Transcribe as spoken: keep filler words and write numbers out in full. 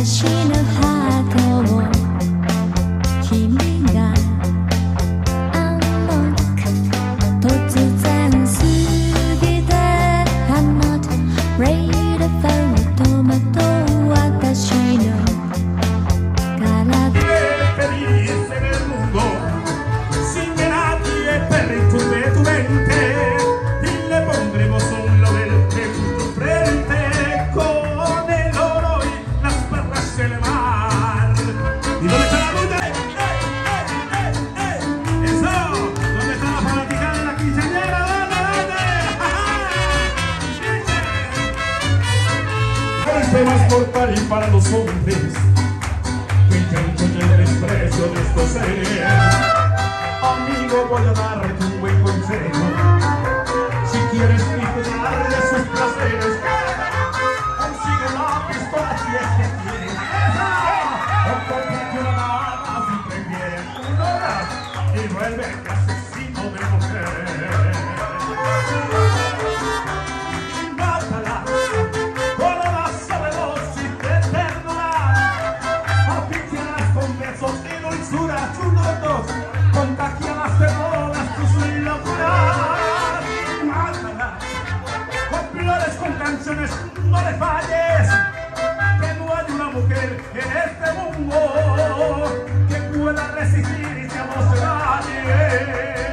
私のハートを君がアンロック突然過ぎて I'm not ready for it トマト私の体 felice nel mondo signorati e per il turbe tu mente y le pondremos un laurel en tu frente con el oro y las perlas del mar. ¿Y dónde está la ruta? ¡Eh, eh, eh, eh! ¡Eso! ¿Dónde está la fanática de la quinceañera? ¿Dónde, dónde? ¡Ja, ja! El tema es mortal y para los hombres el desprecio de estos seres. Amigo, voy a darte un buen consejo. Si quieres disfrutar de sus placeres, consigue la pistola si es que quieres. O cómprate una dama si prefieres una y vuélvete asesino de mujer. Y mátala con la masa veloz y te perdonará. Con besos y dulzura, tus notos, contagiadas de todas tus locuras. Mátala con flores, con canciones, no le falles, que no hay una mujer en este mundo que pueda resistir y se amose nadie.